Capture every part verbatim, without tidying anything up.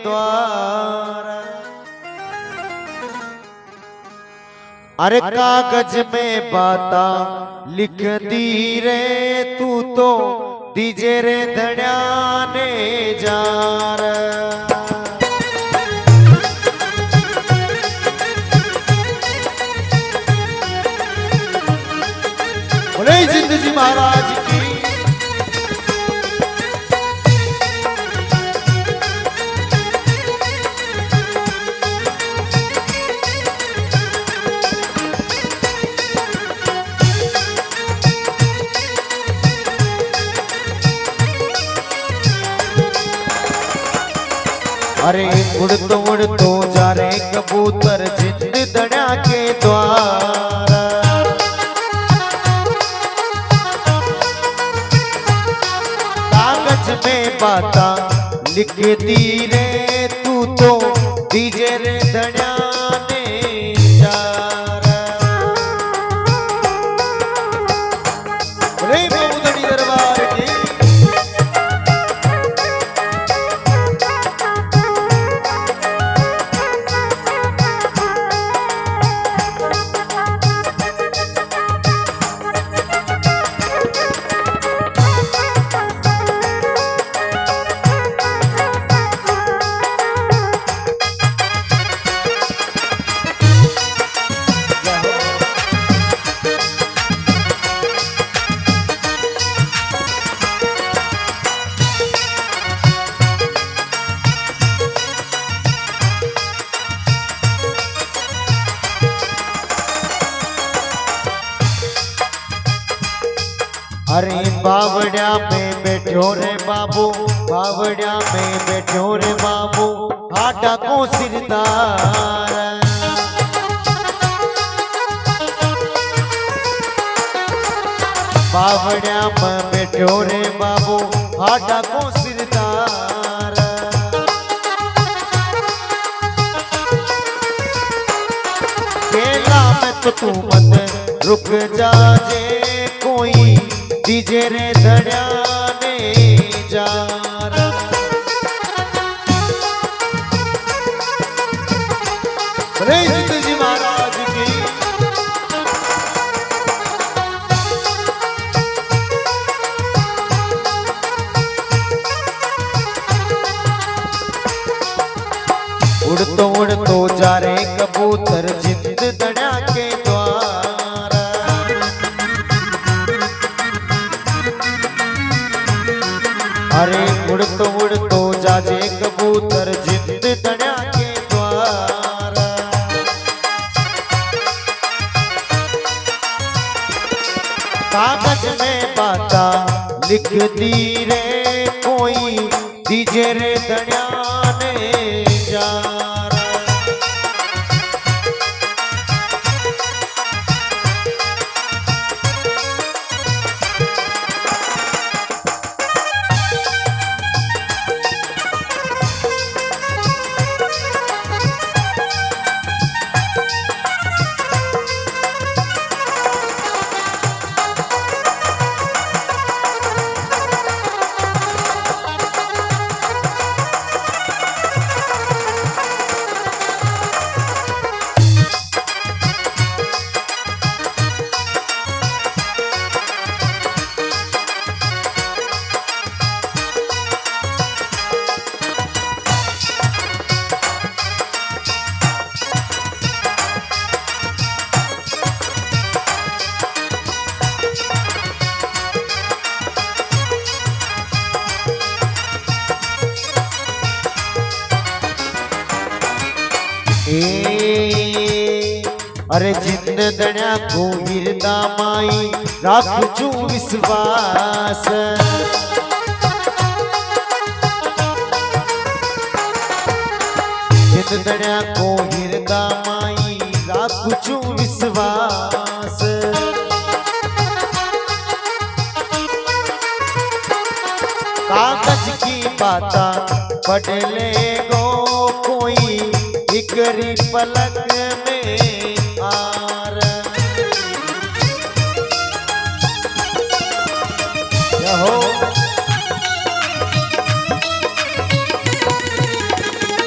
द्वार। अरे कागज में बाता लिख दी रे तू तो दीजे रे धड़िया ने जार। बोले जिंद जी महाराज की। अरे उड़ तो उड़ तो जा रे कबूतर जिंद दड़िया के द्वार। कागज में बाता लिख दी रे तू तो दीजे रे धड़िया ने जार। रे बहुदड़ी दरबार की। अरे बावड़िया में बैठो रे बाबू, बावड़िया में बैठो रे बाबू, आटा को सिरदार। बावड़िया में बैठो रे बाबू, आटा को सिरदार। केला में तो तू मत रुक जा जे कोई दीजे रे धड़िया ने जार। रे जिंद जी महाराज की। उड़ तो उड़ तो जा रे कबूतर जिंद दड़िया के द्वार। अरे उड़ तो उड़ तो जाजे कबूतर जिंद दड़िया के द्वार। कागज में बाता लिख दी रे कोई दीजे रे धड़िया ने जार। अरे जिंद दड़िया को हिरदा माई राख चू विश्वास। जिंद दड़िया को हिरदा माई राख चू विश्वास। कागज की बाता पढ़ ले गो कोई इकरी पलक में आर। हो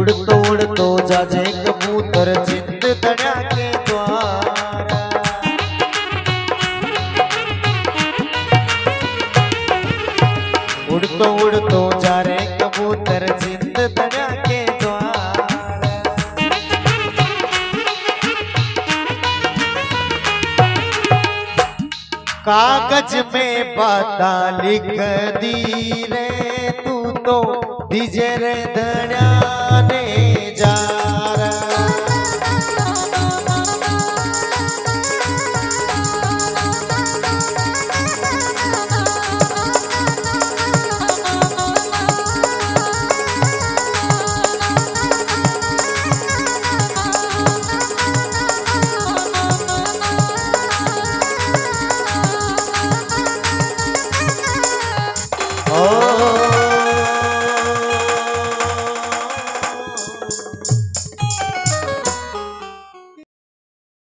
उड़तो उड़तो जाजे कबूतर जिंद धड़ा के द्वार। उड़तो उड़तो जा रे कबूतर जिंद धड़ा के द्वार। कागज में बाता लिख दी रे तू तो दीजे रे धड़ा।